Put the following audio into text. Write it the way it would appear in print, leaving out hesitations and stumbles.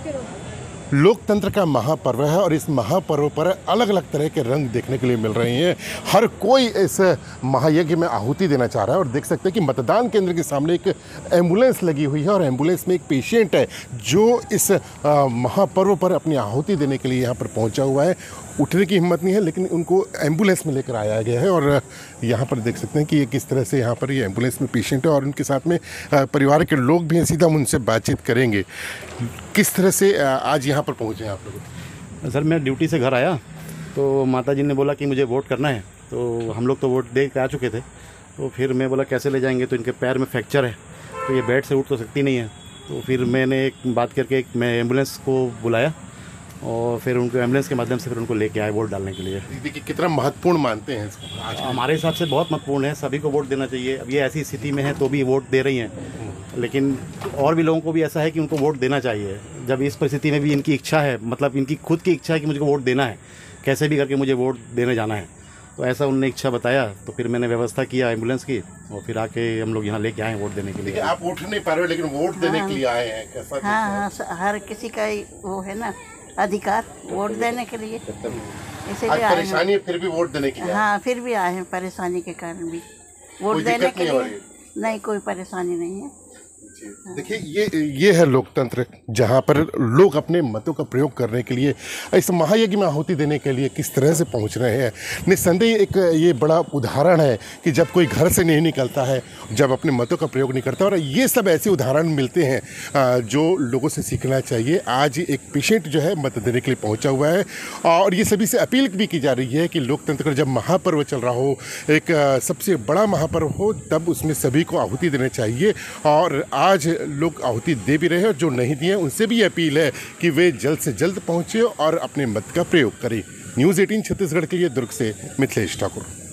लोकतंत्र का महापर्व है और इस महापर्व पर अलग अलग तरह के रंग देखने के लिए मिल रहे हैं। हर कोई इस महायज्ञ में आहुति देना चाह रहा है और देख सकते हैं कि मतदान केंद्र के सामने एक एम्बुलेंस लगी हुई है और एम्बुलेंस में एक पेशेंट है जो इस महापर्व पर अपनी आहुति देने के लिए यहाँ पर पहुँचा हुआ है। उठने की हिम्मत नहीं है लेकिन उनको एम्बुलेंस में लेकर आया गया है और यहाँ पर देख सकते हैं कि ये किस तरह से यहाँ पर ये एम्बुलेंस में पेशेंट है और उनके साथ में परिवार के लोग भी हैं। सीधा हम उनसे बातचीत करेंगे। किस तरह से आज यहाँ पर पहुँचे आप लोग? सर मैं ड्यूटी से घर आया तो माताजी ने बोला कि मुझे वोट करना है, तो हम लोग तो वोट दे के आ चुके थे। तो फिर मैं बोला कैसे ले जाएंगे, तो इनके पैर में फ्रैक्चर है तो ये बेड से उठ तो सकती नहीं है। तो फिर मैंने एक बात करके मैं एम्बुलेंस को बुलाया और फिर उनको एम्बुलेंस के माध्यम से फिर उनको लेके आए वोट डालने के लिए। देखिए कितना महत्वपूर्ण मानते हैं इसको? आज हमारे हिसाब से बहुत महत्वपूर्ण है, सभी को वोट देना चाहिए। अब ये ऐसी स्थिति में है तो भी वोट दे रही हैं, लेकिन और भी लोगों को भी ऐसा है कि उनको वोट देना चाहिए। जब इस परिस्थिति में भी इनकी इच्छा है, मतलब इनकी खुद की इच्छा है कि मुझे वोट देना है, कैसे भी करके मुझे वोट देने जाना है, तो ऐसा उन्होंने इच्छा बताया। तो फिर मैंने व्यवस्था किया एम्बुलेंस की और फिर आके हम लोग यहाँ लेके आए वोट देने के लिए। आप उठ नहीं पा रहे हो लेकिन वोट देने के लिए आए हैं, कैसा? हाँ, हर किसी का वो है ना अधिकार वोट देने के लिए, इसीलिए आए परेशानी है फिर भी वोट देने के लिए? हाँ, फिर भी आए हैं परेशानी के कारण भी वोट देने के लिए। नहीं, कोई परेशानी नहीं है। देखिए ये है लोकतंत्र, जहाँ पर लोग अपने मतों का प्रयोग करने के लिए इस महायज्ञ में आहुति देने के लिए किस तरह से पहुँच रहे हैं। निस्संदेह एक ये बड़ा उदाहरण है कि जब कोई घर से नहीं निकलता है, जब अपने मतों का प्रयोग नहीं करता, और ये सब ऐसे उदाहरण मिलते हैं जो लोगों से सीखना चाहिए। आज एक पेशेंट जो है मत देने के लिए पहुँचा हुआ है और ये सभी से अपील भी की जा रही है कि लोकतंत्र का जब महापर्व चल रहा हो, एक सबसे बड़ा महापर्व हो, तब उसमें सभी को आहुति देना चाहिए। और आज लोग आहुति दे भी रहे हैं और जो नहीं दिए उनसे भी अपील है कि वे जल्द से जल्द पहुंचे और अपने मत का प्रयोग करें। न्यूज़ 18 छत्तीसगढ़ के लिए दुर्ग से मिथिलेश ठाकुर।